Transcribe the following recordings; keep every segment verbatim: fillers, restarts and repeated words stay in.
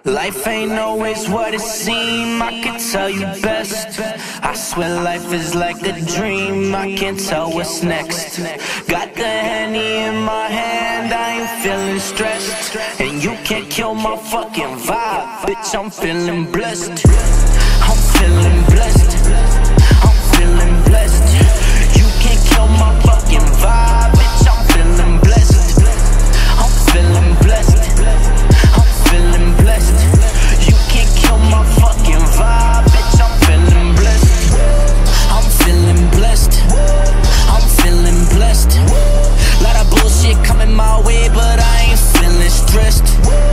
Life ain't always what it seems, I can tell you best. I swear life is like a dream, I can't tell what's next. Got the Henny in my hand, I ain't feeling stressed. And you can't kill my fucking vibe, bitch, I'm feeling blessed. I'm feeling blessed, I'm feeling blessed. You can't kill my fucking vibe, bitch, I'm feeling blessed. I'm feeling blessed, I'm feeling blessed. You can't kill my fucking vibe, bitch, I'm feeling blessed. I'm feeling blessed, I'm feeling blessed. Lot of bullshit coming my way, but I ain't feeling stressed.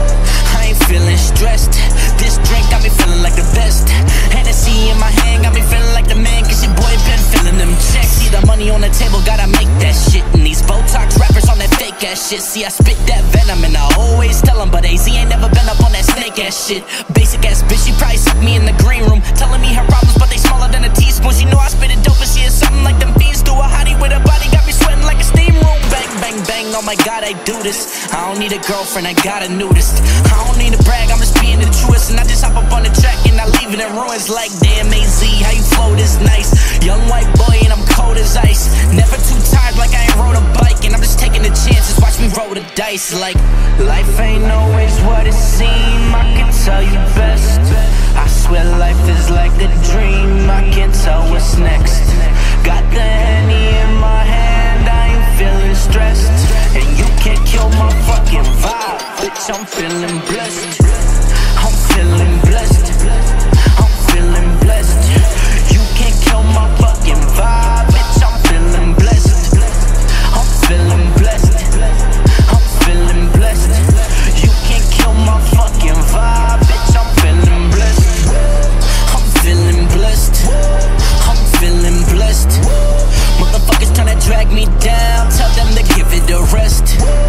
I ain't feeling stressed. This drink got me feeling like the best. Hennessy in my hand got me feeling like the man, cause your boy been feeling them checks. See the money on the table, gotta make that shit. And these Botox rappers on that fake ass shit. See I spit that venom and I always tell them, but A Z ain't never been up on that snake ass shit. Basic ass bitch, she probably sucked me in the green room, telling me her problems, but they smaller than a teaspoon. She know I spit it dope, but she is something like them fiends do. A hottie with a body got me sweating like a steam room. Bang, bang, bang, oh my god, I do this. I don't need a girlfriend, I got a nudist. I don't need to brag, I'm just being the truest. And I just hop up on the track and I leave it in ruins. Like damn A Z, how you flow this nice. Young white boy and I'm cold as ice. Never too tired like I ain't rode a bike. And I'm just taking the chances, watch me roll the dice. Like life ain't always what it seems, I can tell you best. I swear life is like a dream, I can't tell what's next. Got the Henny in my hand, I ain't feeling stressed. And you can't kill my fucking vibe, bitch, I'm feeling blessed. I'm feeling blessed, I'm feeling blessed. You can't kill my fucking vibe, bitch, I'm feeling blessed. I'm feeling blessed, I'm feeling blessed. You can't kill my fucking vibe, bitch, I'm feeling blessed. I'm feeling blessed, I'm feeling blessed. Motherfuckers tryna drag me down, tell them to give it a rest.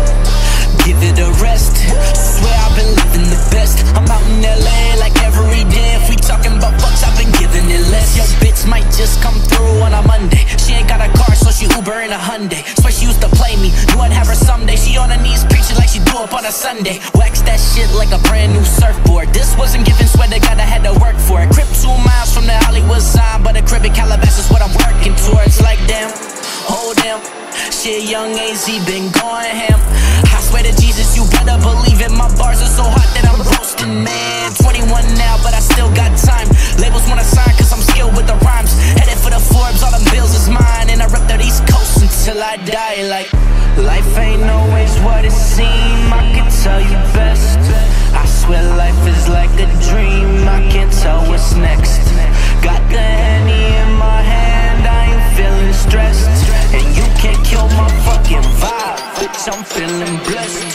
Give it a rest. Swear I've been living the best. I'm out in L A like every day. If we talking about bucks, I've been giving it less. Yo, bitch might just come through on a Monday. She ain't got a car, so she Uber in a Hyundai. Swear she used to play me, knew I'd have her someday. She on her knees preaching like she do up on a Sunday. Wax that shit like a brand new surfboard. This wasn't given, swear to God I had to work for it. Crib two miles from the Hollywood sign, but a crib in Calabasas is what I'm working towards. Like damn, oh damn, shit, young A Z been going ham. I swear to Jesus, you better believe it. My bars are so hot that I'm roasting, man. Twenty-one now, but I still got time. Labels wanna sign cause I'm skilled with the rhymes. Headed for the Forbes, all them bills is mine. And I rep that East Coast until I die. Like life ain't always what it seems, I can tell you best. I swear life is like a dream, I can't tell what's next. Got the Henny in my hand, I ain't feeling stressed. And you can't kill my fucking vibe, bitch, I'm feeling blessed.